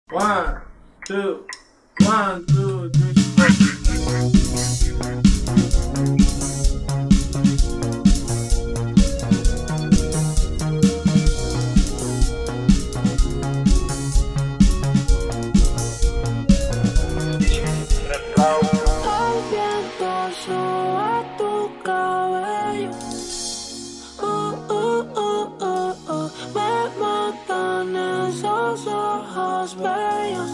One, two, one, two, three. El viento sube tu cabello. Me matan esos ojos bellos.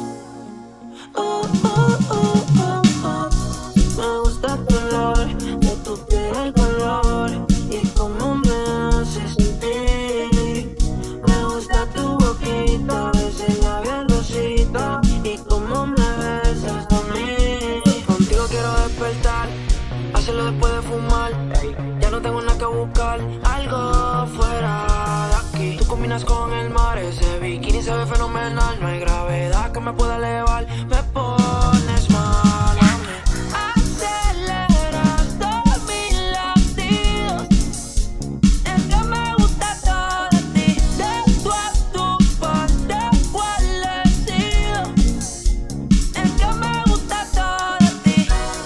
Me gusta tu olor, de tu piel el color y cómo me hace sentir. Me gusta tu boquita, ese labial rosita y cómo me besas a mí. Contigo quiero despertar, hacerlo después de fumar. Ya no tengo nada que buscar, algo fuera de aquí. Tú combinas con el mar, ese bikini se ve fenomenal. No hay gravedad que me pueda elevar, me pones mal a mí. Aceleras todos mis latidos, es que me gusta todo de ti. De tu a tu parte cuál he sido, es que me gusta todo de ti.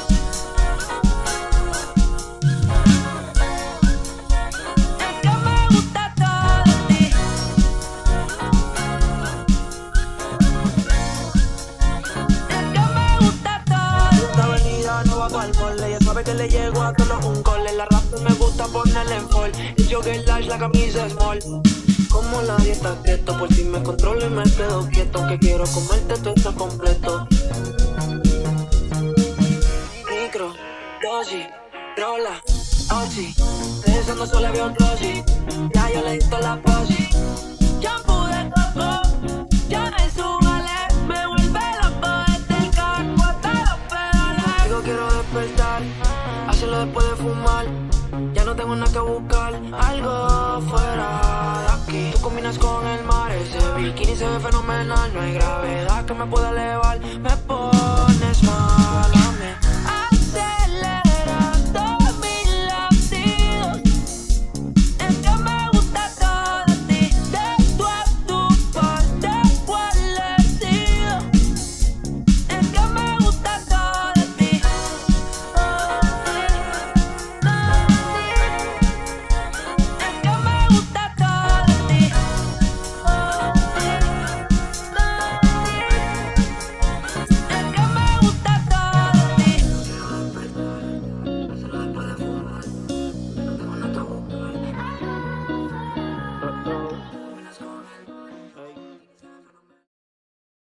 Es que me gusta todo de ti. Es que me gusta todo de ti. Esta avenida no va pa'l mole, ella sabe que le llego a todos los uncoles. La rap me gusta ponerle en fall, el jogger large, la camisa small. Como la dieta keto, por si me controlo y me quedo quieto. Que quiero comerte todo esto completo. Micro, dosis, rola, oxi. Pensando solo había un rosy. Ya yo le di toda la posi. Shampoo de coco, ya no es un ballet. Me vuelve loco desde el carro hasta los pedales. Digo quiero despertar, hacerlo después de fumar. Ya no tengo nada que buscar, algo fuera de aquí. Tú combinas con el mar, ese bikini se ve fenomenal. No hay gravedad que me pueda elevar, me